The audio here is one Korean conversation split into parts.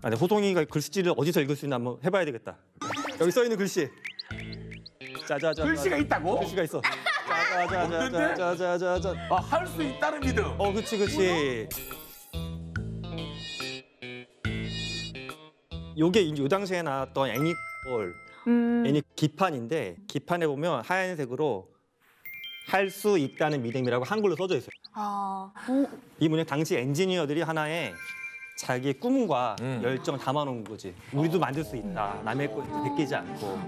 아, 근데 호동이가 글씨를 어디서 읽을 수 있나 한번 해봐야 되겠다. 여기 써 있는 글씨. 짜자자. 글씨가 있다고? 글씨가 있어. 짜자자자자자자자. 아, 할 수 있다는 믿음. 그치. 요게 이제 요 당시에 나왔던 애니콜, 애니 기판인데 기판에 보면 하얀색으로 할 수 있다는 믿음이라고 한글로 써져 있어요. 이 문제 당시 엔지니어들이 하나의 자기 꿈과 열정을 담아놓은 거지. 우리도 만들 수 있다. 남의 거 베끼지 않고.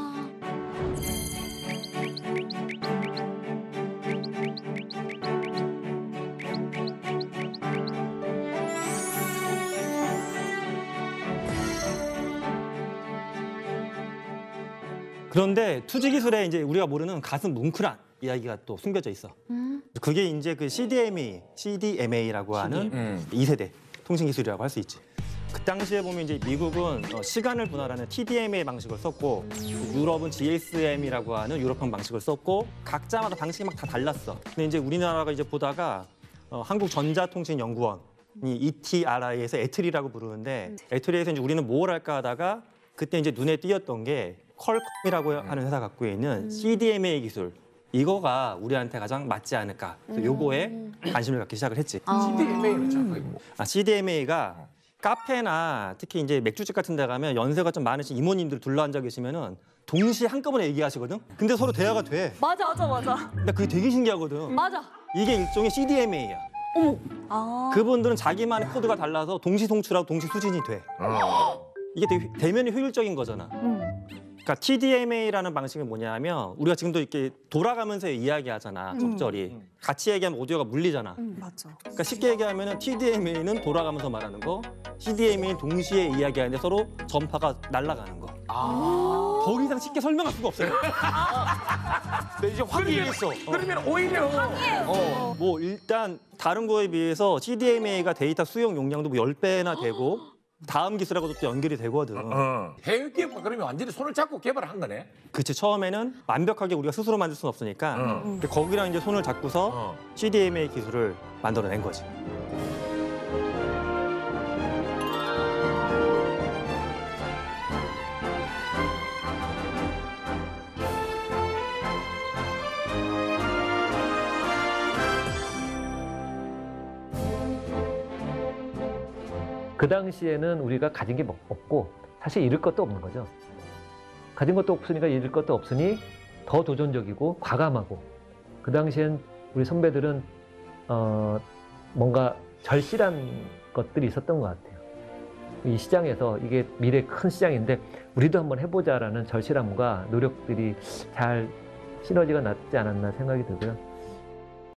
그런데 투지 기술에 이제 우리가 모르는 가슴 뭉클한 이야기가 또 숨겨져 있어. 그게 이제 그 CDMA라고 하는 2세대 통신 기술이라고 할 수 있지. 그 당시에 보면 이제 미국은 시간을 분할하는 TDMA 방식을 썼고 유럽은 GSM이라고 하는 유럽형 방식을 썼고 각자마다 방식이 막 다 달랐어. 근데 이제 우리나라가 이제 보다가 한국전자통신연구원이 ETRI에서 애틀이라고 부르는데 애틀에서 이제 우리는 뭘 할까 하다가 그때 이제 눈에 띄었던 게 퀄컴이라고 하는 회사 갖고 있는 CDMA 기술. 이거가 우리한테 가장 맞지 않을까. 그래서 요거에 관심을 갖기 시작을 했지. CDMA는 정확하게 뭐? CDMA가 카페나 특히 이제 맥주집 같은 데 가면 연세가 좀 많으신 이모님들 둘러앉아 계시면은 동시에 한꺼번에 얘기하시거든. 근데 서로 대화가 돼. 맞아. 근데 그게 되게 신기하거든. 맞아. 이게 일종의 CDMA야. 그분들은 자기만의 코드가 달라서 동시 송출하고 동시 수진이 돼. 이게 되게 대면이 효율적인 거잖아. 그러니까 TDMA라는 방식은 뭐냐면 우리가 지금도 이렇게 돌아가면서 이야기하잖아. 적절히. 같이 얘기하면 오디오가 물리잖아. 맞아. 그러니까 쉽게 얘기하면 TDMA는 돌아가면서 말하는 거, CDMA는 동시에 이야기하는데 서로 전파가 날아가는 거. 더 이상 쉽게 설명할 수가 없어요. 네, 이제 확인했어. 그러면 오히려 뭐 일단 다른 거에 비해서 CDMA가 데이터 수용 용량도 뭐 10배나 되고 다음 기술하고도 또 연결이 되거든. 해외 기업 그러면 완전히 손을 잡고 개발한 거네. 그치, 처음에는 완벽하게 우리가 스스로 만들 수는 없으니까 근데 거기랑 이제 손을 잡고서 CDMA 기술을 만들어낸 거지. 그 당시에는 우리가 가진 게 없고 사실 잃을 것도 없는 거죠. 가진 것도 없으니까 잃을 것도 없으니 더 도전적이고 과감하고 그 당시엔 우리 선배들은 뭔가 절실한 것들이 있었던 것 같아요. 이 시장에서 이게 미래 큰 시장인데 우리도 한번 해보자라는 절실함과 노력들이 잘 시너지가 났지 않았나 생각이 들고요.